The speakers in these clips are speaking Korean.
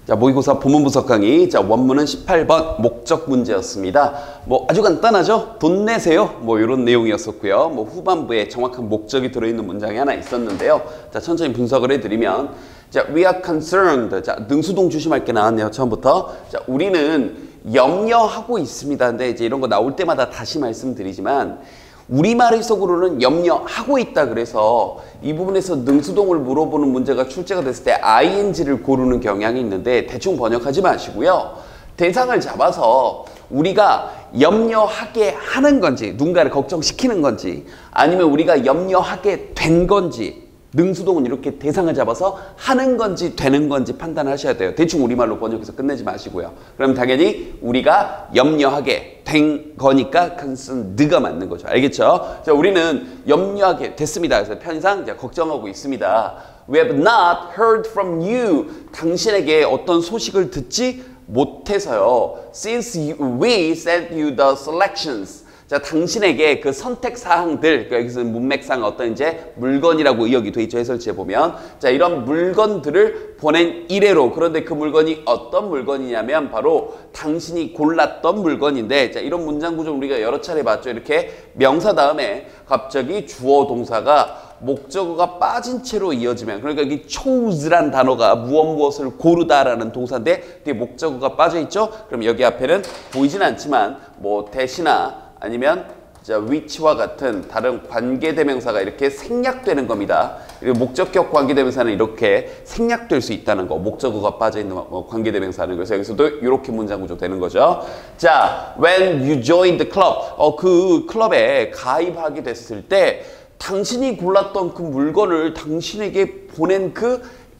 자, 모의고사 본문분석 강의. 자, 원문은 18번 목적 문제였습니다. 뭐 아주 간단하죠? 돈 내세요. 뭐 이런 내용이었었고요. 뭐 후반부에 정확한 목적이 들어있는 문장이 하나 있었는데요. 자, 천천히 분석을 해드리면, 자, we are concerned. 자, 능수동 주심할 게 나왔네요. 처음부터. 자, 우리는 염려하고 있습니다. 근데 이제 이런 거 나올 때마다 다시 말씀드리지만, 우리말 해석으로는 염려하고 있다. 그래서 이 부분에서 능수동을 물어보는 문제가 출제가 됐을 때 ing를 고르는 경향이 있는데 대충 번역하지 마시고요. 대상을 잡아서 우리가 염려하게 하는 건지, 누군가를 걱정시키는 건지, 아니면 우리가 염려하게 된 건지, 능수동은 이렇게 대상을 잡아서 하는 건지 되는 건지 판단하셔야 돼요. 대충 우리말로 번역해서 끝내지 마시고요. 그럼 당연히 우리가 염려하게 된 거니까 concerned가 맞는 거죠. 알겠죠? 자, 우리는 염려하게 됐습니다. 그래서 편의상 걱정하고 있습니다. We have not heard from you. 당신에게 어떤 소식을 듣지 못해서요. Since we sent you the selections. 자, 당신에게 그 선택 사항들, 여기서 문맥상 어떤 이제 물건이라고 의역이 돼 있죠. 해설지에 보면. 자, 이런 물건들을 보낸 이래로. 그런데 그 물건이 어떤 물건이냐면 바로 당신이 골랐던 물건인데, 자, 이런 문장 구조 우리가 여러 차례 봤죠. 이렇게 명사 다음에 갑자기 주어 동사가 목적어가 빠진 채로 이어지면, 그러니까 여기 chose란 단어가 무엇을 고르다라는 동사인데 뒤에 목적어가 빠져 있죠. 그럼 여기 앞에는 보이진 않지만 뭐 대시나 아니면 자, which와 같은 다른 관계대명사가 이렇게 생략되는 겁니다. 그리고 목적격 관계대명사는 이렇게 생략될 수 있다는 거. 목적어가 빠져있는 관계대명사는. 그래서 여기서도 이렇게 문장 구조 되는 거죠. 자, when you joined the club. 그 클럽에 가입하게 됐을 때 당신이 골랐던 그 물건을 당신에게 보낸 그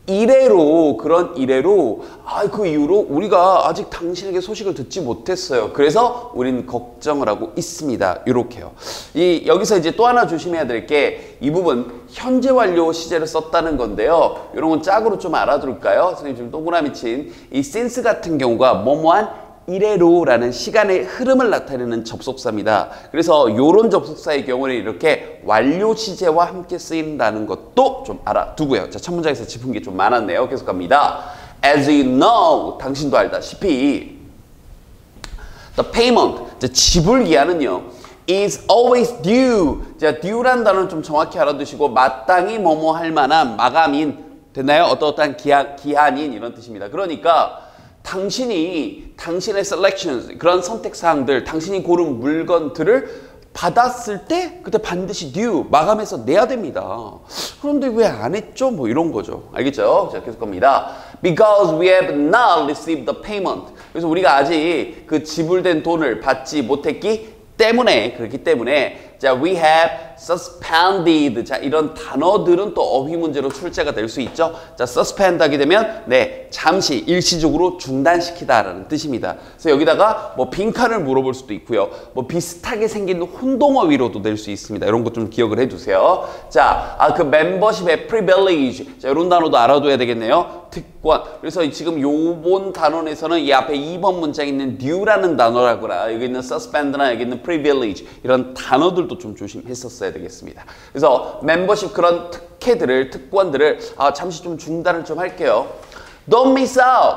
이래로, 그런 이래로, 그 이후로 우리가 아직 당신에게 소식을 듣지 못했어요. 그래서 우린 걱정을 하고 있습니다. 이렇게요. 여기서 이제 또 하나 조심해야 될 게 이 부분 현재 완료 시제를 썼다는 건데요. 이런 건 짝으로 좀 알아둘까요? 선생님 지금 동그라미 친 이 since 같은 경우가 뭐뭐한 이래로라는 시간의 흐름을 나타내는 접속사입니다. 그래서 이런 접속사의 경우는 이렇게 완료 시제와 함께 쓰인다는 것도 좀 알아두고요. 자, 첫 문장에서 짚은 게 좀 많았네요. 계속 갑니다. As you know, 당신도 알다시피 the payment, 자, 지불 기한은요 is always due. 자, due라는 단어는 좀 정확히 알아두시고 마땅히 뭐뭐 할 만한 마감인, 됐나요? 어떠한 기한인 이런 뜻입니다. 그러니까 당신이 당신의 selections, 그런 선택사항들, 당신이 고른 물건들을 받았을 때 그때 반드시 due, 마감해서 내야 됩니다. 그런데 왜 안 했죠? 뭐 이런 거죠. 알겠죠? 자, 계속 갑니다. Because we have not received the payment. 그래서 우리가 아직 그 지불된 돈을 받지 못했기 때문에, 그렇기 때문에 자, we have suspended. 자, 이런 단어들은 또 어휘 문제로 출제가 될 수 있죠. 자, suspend 하게 되면 네, 잠시 일시적으로 중단시키다라는 뜻입니다. 그래서 여기다가 뭐 빈칸을 물어볼 수도 있고요. 뭐 비슷하게 생긴 혼동어휘로도 낼 수 있습니다. 이런 것 좀 기억을 해두세요. 자, 그 membership의 privilege. 자, 이런 단어도 알아둬야 되겠네요. 특권. 그래서 지금 요번 단원에서는 이 앞에 2번 문장에 있는 due라는 단어라거나 여기 있는 suspend나 여기 있는 privilege 이런 단어들도 좀 조심했었어야 되겠습니다. 그래서 멤버십 그런 특권들을 잠시 좀 중단을 좀 할게요. Don't miss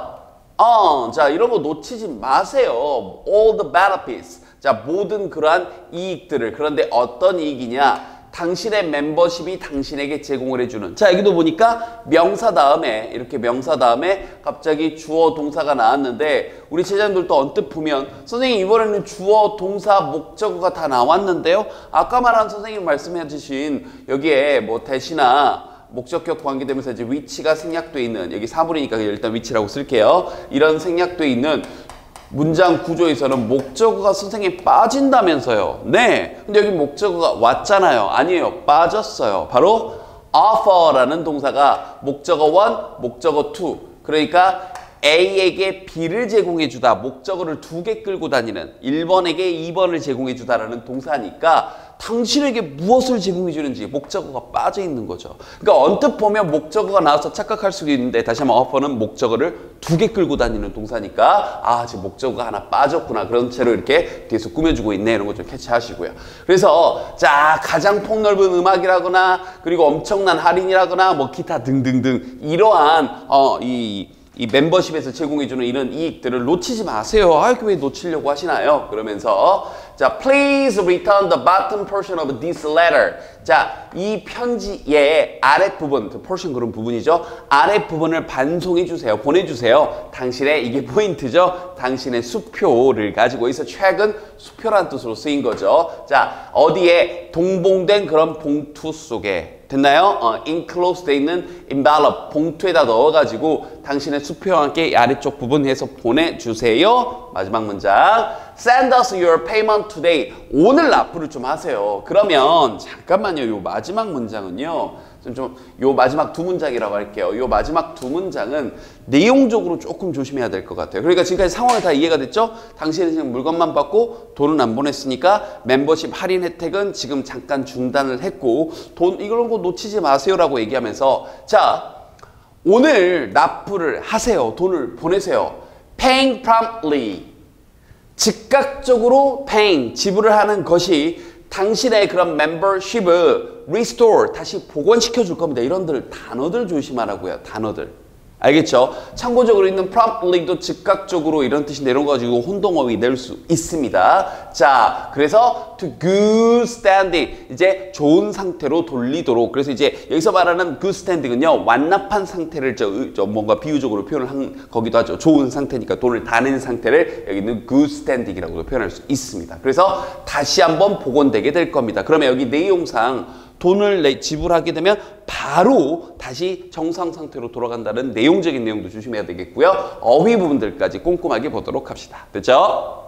out. 자, 이런 거 놓치지 마세요. All the benefits. 자, 모든 그러한 이익들을. 그런데 어떤 이익이냐? 당신의 멤버십이 당신에게 제공을 해주는. 자, 여기도 보니까 명사 다음에 이렇게 명사 다음에 갑자기 주어 동사가 나왔는데 우리 제자님들도 언뜻 보면 선생님 이번에는 주어 동사 목적어가 다 나왔는데요. 아까 말한 선생님 말씀해 주신 여기에 뭐 대시나 목적격 관계되면서 이제 위치가 생략되어 있는, 여기 사물이니까 일단 위치라고 쓸게요. 이런 생략되어 있는 문장 구조에서는 목적어가 선생님 빠진다면서요. 네. 근데 여기 목적어가 왔잖아요. 아니에요. 빠졌어요. 바로 offer라는 동사가 목적어 1, 목적어 2. 그러니까 A에게 B를 제공해 주다. 목적어를 2개 끌고 다니는 1번에게 2번을 제공해 주다라는 동사니까 당신에게 무엇을 제공해 주는지 목적어가 빠져 있는 거죠. 그러니까 언뜻 보면 목적어가 나와서 착각할 수도 있는데 다시 한번 offer는 목적어를 2개 끌고 다니는 동사니까 지금 목적어가 하나 빠졌구나. 그런 채로 이렇게 뒤에서 꾸며주고 있네. 이런 거 좀 캐치하시고요. 그래서 자, 가장 폭넓은 음악이라거나 그리고 엄청난 할인이라거나 뭐 기타 등등등 이러한 이 이 멤버십에서 제공해주는 이런 이익들을 놓치지 마세요. 아, 왜 놓치려고 하시나요? 그러면서 자, please return the bottom portion of this letter. 자, 이 편지의 아랫부분, the portion 그런 부분이죠. 아랫부분을 반송해주세요. 보내주세요. 당신의, 이게 포인트죠. 당신의 수표를 가지고 있어. 최근 수표란 뜻으로 쓰인 거죠. 자, 어디에 동봉된 그런 봉투 속에 됐나요? enclosed 돼 있는 envelope 봉투에다 넣어가지고 당신의 수표와 함께 아래쪽 부분에서 보내주세요. 마지막 문장. Send us your payment today. 오늘 납부를 좀 하세요. 그러면 잠깐만요. 요 마지막 문장은요. 요 마지막 두 문장이라고 할게요. 요 마지막 두 문장은 내용적으로 조금 조심해야 될 것 같아요. 그러니까 지금까지 상황이 다 이해가 됐죠? 당신은 지금 물건만 받고 돈은 안 보냈으니까 멤버십 할인 혜택은 지금 잠깐 중단을 했고 이런 거 놓치지 마세요라고 얘기하면서 자, 오늘 납부를 하세요. 돈을 보내세요. Paying promptly. 즉각적으로 paying, 지불을 하는 것이 당신의 그런 멤버십을 restore, 다시 복원시켜 줄 겁니다. 이런 단어들 조심하라고요. 단어들. 알겠죠? 참고적으로 있는 promptly도 즉각적으로 이런 뜻인데 이런 거 가지고 혼동어휘 낼 수 있습니다. 자, 그래서 to good standing, 이제 좋은 상태로 돌리도록. 그래서 이제 여기서 말하는 good standing은요, 완납한 상태를 뭔가 비유적으로 표현을 한 거기도 하죠. 좋은 상태니까 돈을 다 낸 상태를 여기는 good standing이라고도 표현할 수 있습니다. 그래서 다시 한번 복원되게 될 겁니다. 그러면 여기 내용상 돈을 지불하게 되면 바로 다시 정상 상태로 돌아간다는 내용적인 내용도 조심해야 되겠고요. 어휘 부분들까지 꼼꼼하게 보도록 합시다. 됐죠?